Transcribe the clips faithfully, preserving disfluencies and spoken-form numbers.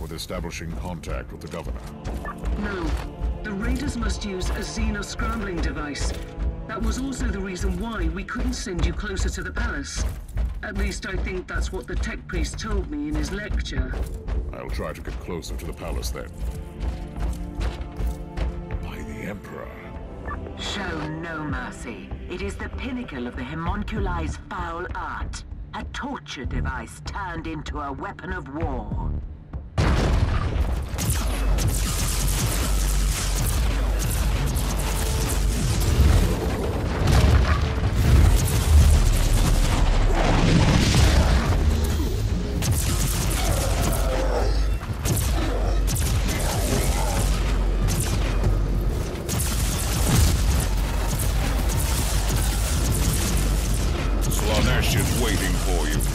with establishing contact with the governor? No. The raiders must use a Xena scrambling device. That was also the reason why we couldn't send you closer to the palace. At least I think that's what the tech priest told me in his lecture. I'll try to get closer to the palace then. By the Emperor. Show no mercy. It is the pinnacle of the homunculi's foul art. A torture device turned into a weapon of war. Slaanesh is waiting for you.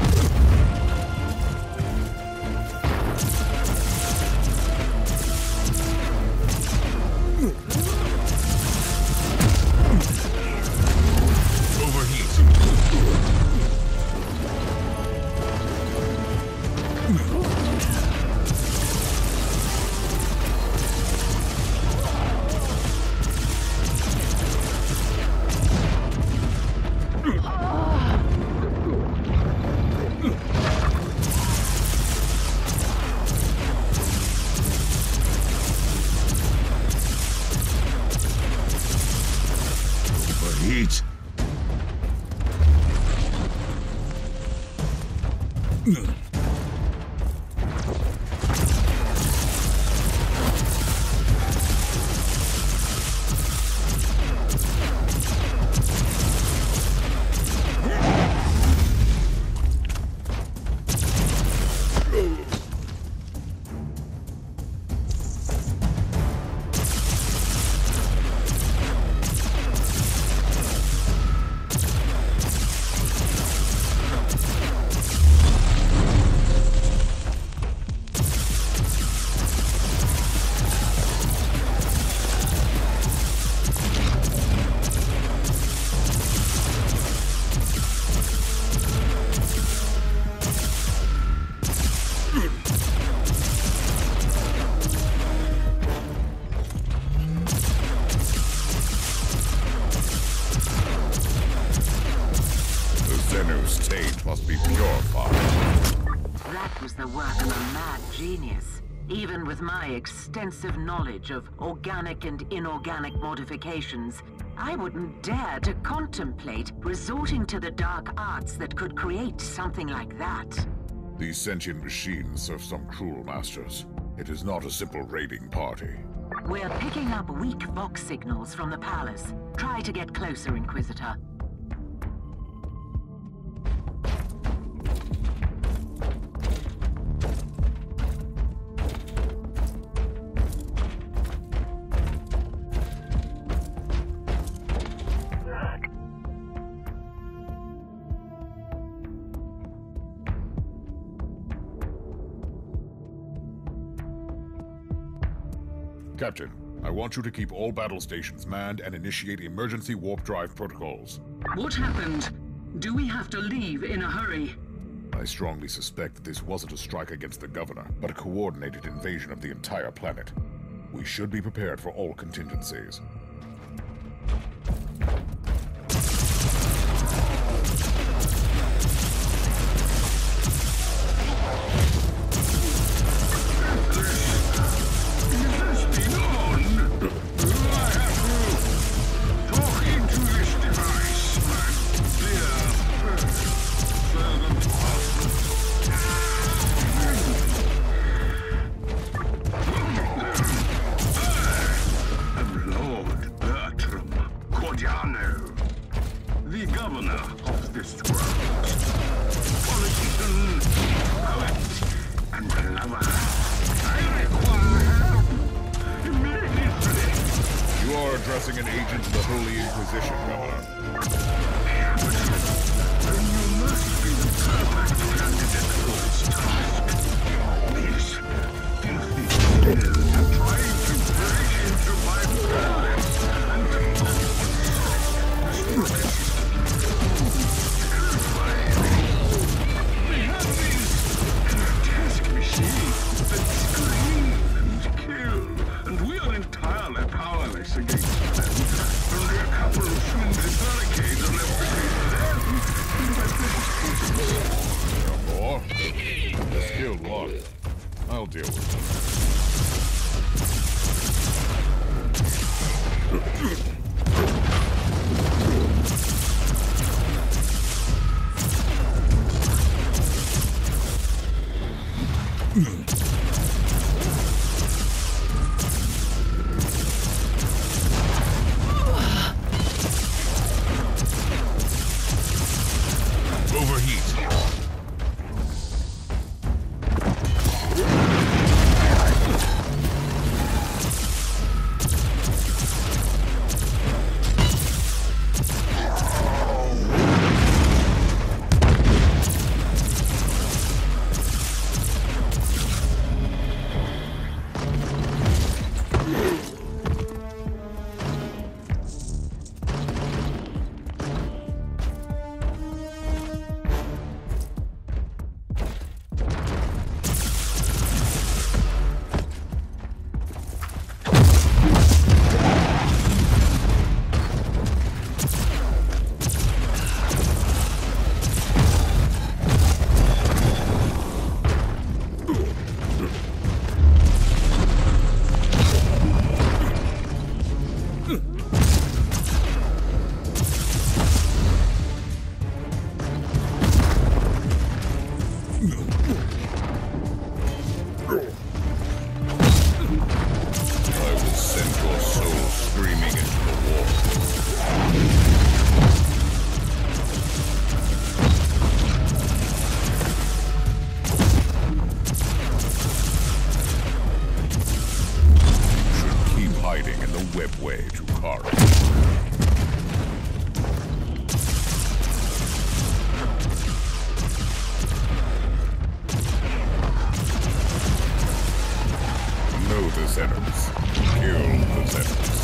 Heat. Zenu's taint must be purified. That was the work of a mad genius. Even with my extensive knowledge of organic and inorganic modifications, I wouldn't dare to contemplate resorting to the dark arts that could create something like that. These sentient machines serve some cruel masters. It is not a simple raiding party. We're picking up weak Vox signals from the palace. Try to get closer, Inquisitor. Captain, I want you to keep all battle stations manned and initiate emergency warp drive protocols. What happened? Do we have to leave in a hurry? I strongly suspect that this wasn't a strike against the governor, but a coordinated invasion of the entire planet. We should be prepared for all contingencies. The governor of this world. Politician, poet, and lover. I require help immediately. You are addressing an agent of the Holy Inquisition, Governor. Then you must be the perfect candidate for this task. These filthy skills are trying to break into my palace and destroy the system. Terrifying. We have these grotesque machines that Only a couple of flimsy barricades are left between them. More? Just killed one. I'll deal with webway to Kara. Know the Xenons. Kill the Xenons.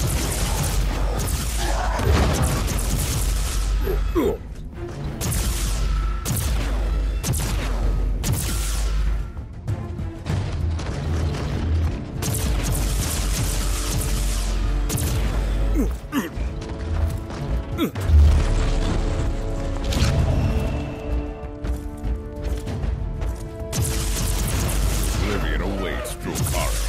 Oblivion awaits Drukhari.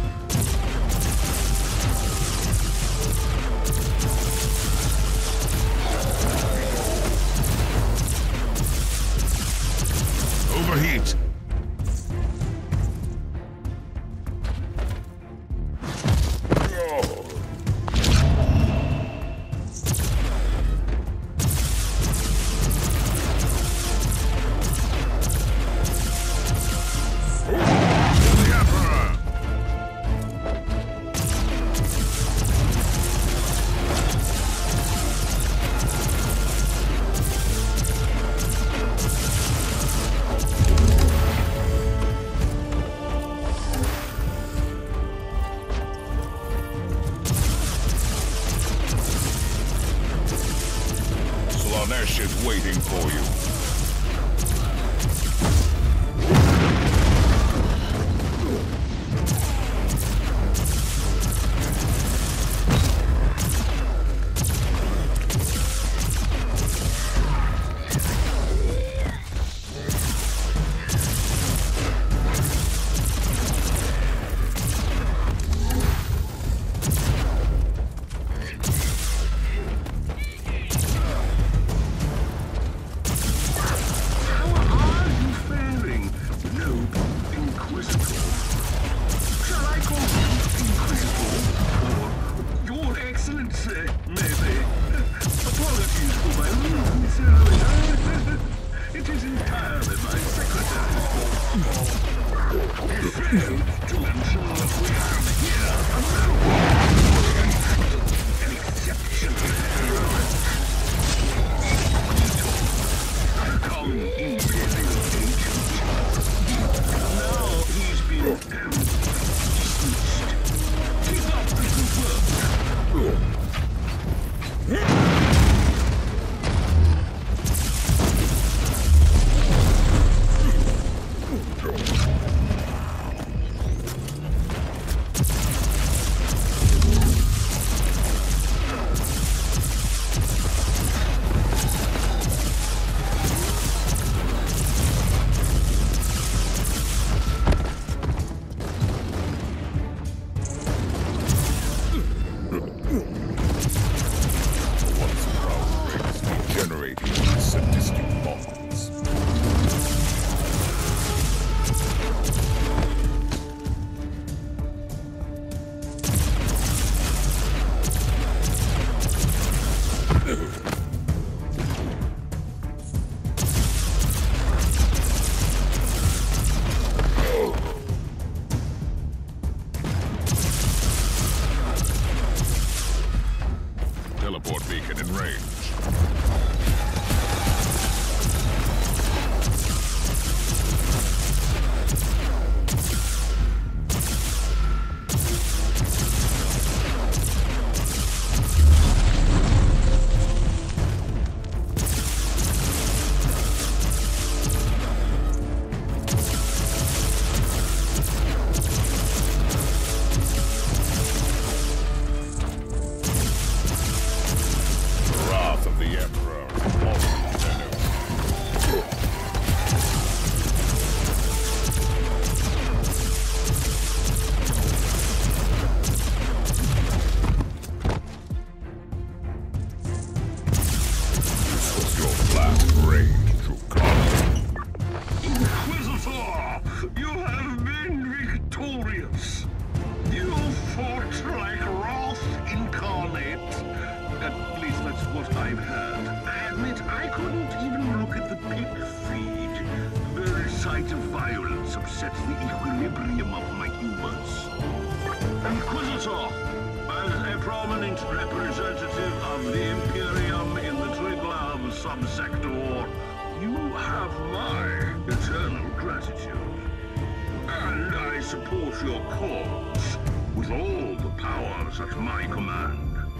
Overheat! Slaanesh is waiting for you. It is entirely my secretary's fault. He failed to mention that we have here an exceptionally heroic Archon Imperial agent. Now he's been dismissed. Keep up the good work. creating these sadistic bonds. Teleport beacon in range. Upsets the equilibrium of my humors. Inquisitor, as a prominent representative of the Imperium in the Triglav subsector, you have my eternal gratitude. And I support your cause with all the powers at my command.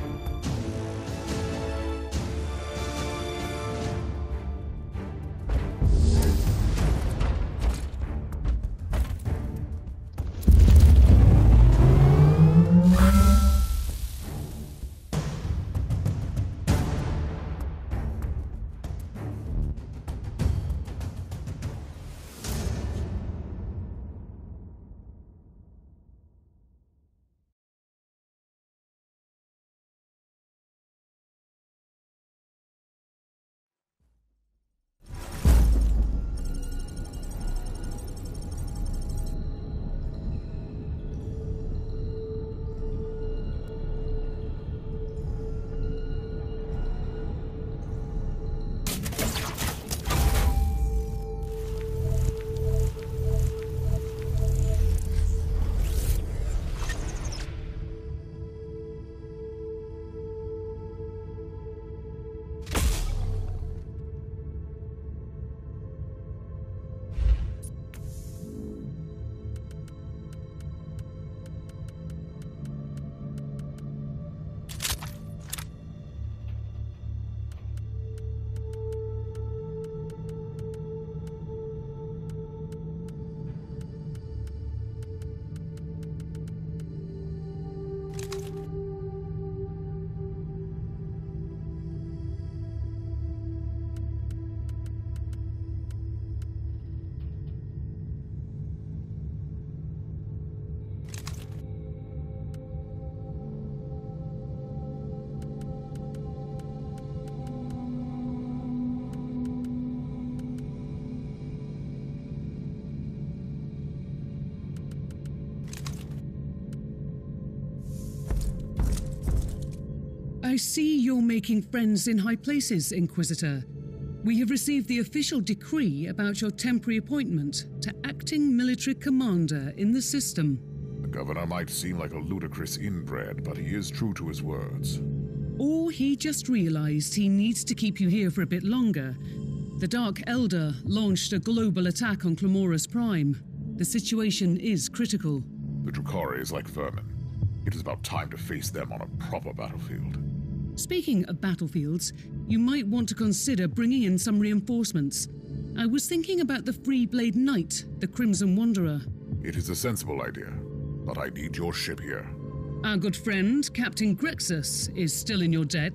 I see you're making friends in high places, Inquisitor. We have received the official decree about your temporary appointment to acting military commander in the system. The governor might seem like a ludicrous inbred, but he is true to his words. Or he just realized he needs to keep you here for a bit longer. The Dark Elder launched a global attack on Clamoris Prime. The situation is critical. The Drukhari is like vermin. It is about time to face them on a proper battlefield. Speaking of battlefields, you might want to consider bringing in some reinforcements. I was thinking about the Freeblade Knight, the Crimson Wanderer. It is a sensible idea, but I need your ship here. Our good friend, Captain Grexus, is still in your debt.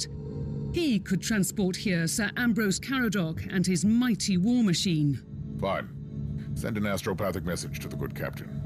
He could transport here Sir Ambrose Caradoc and his mighty war machine. Fine. Send an astropathic message to the good captain.